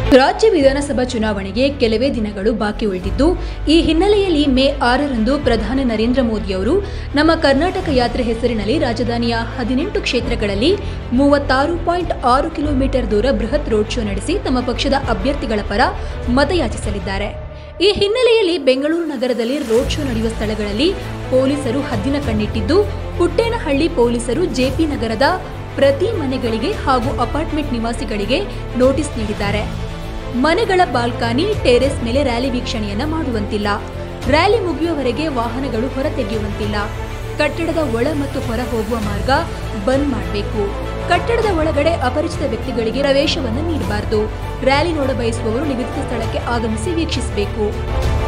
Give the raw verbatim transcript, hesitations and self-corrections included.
ರಾಜ್ಯ ವಿಧಾನಸಭಾ ಚುನಾವಣೆಗೆ ಕೆಲವೇ ದಿನಗಳು ಬಾಕಿ ಉಳಿದಿದ್ದು, ಈ ಹಿನ್ನೆಲೆಯಲ್ಲಿ ಮೇ ಆರರಂದು ಪ್ರಧಾನಿ ನರೇಂದ್ರ ಮೋದಿ ಅವರು ನಮ್ಮ ಕರ್ನಾಟಕ ಯಾತ್ರೆ ಹೆಸರಿನಲ್ಲಿ ರಾಜಧಾನಿಯ ಹದಿನೆಂಟು ಕ್ಷೇತ್ರಗಳಲ್ಲಿ ಮೂವತ್ತಾರು ಪಾಯಿಂಟ್ ಆರು ಕಿಲೋಮೀಟರ್ ದೂರ ಬೃಹತ್ ರೋಡ್ ಶೋ ನಡೆಸಿ ತಮ್ಮ ಪಕ್ಷದ ಅಭ್ಯರ್ಥಿಗಳ ಪರ ಮತಯಾಚಿಸಲಿದ್ದಾರೆ. ಈ ಹಿನ್ನೆಲೆಯಲ್ಲಿ ಬೆಂಗಳೂರು ನಗರದಲ್ಲಿ ರೋಡ್ ಶೋ ನಡೆಯುವ ಸ್ಥಳಗಳಲ್ಲಿ ಪೊಲೀಸರು ಹದ್ದಿನ ಕಣ್ಣಿಟ್ಟಿದ್ದು, ಪುಟ್ಟೇನಹಳ್ಳಿ ಪೊಲೀಸರು ಜೆಪಿ ನಗರದ ಪ್ರತಿ ಮನೆಗಳಿಗೆ ಹಾಗೂ ಅಪಾರ್ಟ್ಮೆಂಟ್ ನಿವಾಸಿಗಳಿಗೆ ನೋಟಿಸ್ ನೀಡಿದ್ದಾರೆ. ಮನೆಗಳ ಬಾಲ್ಕನಿ, ಟೆರೆಸ್ ಮೇಲೆ ರ್ಯಾಲಿ ವೀಕ್ಷಣೆಯನ್ನ ಮಾಡುವಂತಿಲ್ಲ. ರ್ಯಾಲಿ ಮುಗಿಯುವವರೆಗೆ ವಾಹನಗಳು ಹೊರತೆಗೆಯುವಂತಿಲ್ಲ. ಕಟ್ಟಡದ ಒಳ ಮತ್ತು ಹೊರ ಹೋಗುವ ಮಾರ್ಗ ಬಂದ್ ಮಾಡಬೇಕು. ಕಟ್ಟಡದ ಒಳಗಡೆ ಅಪರಿಚಿತ ವ್ಯಕ್ತಿಗಳಿಗೆ ಪ್ರವೇಶವನ್ನು ನೀಡಬಾರದು. ರ್ಯಾಲಿ ನೋಡ ಬಯಸುವವರು ನಿಗದಿತ ಸ್ಥಳಕ್ಕೆ ಆಗಮಿಸಿ ವೀಕ್ಷಿಸಬೇಕು.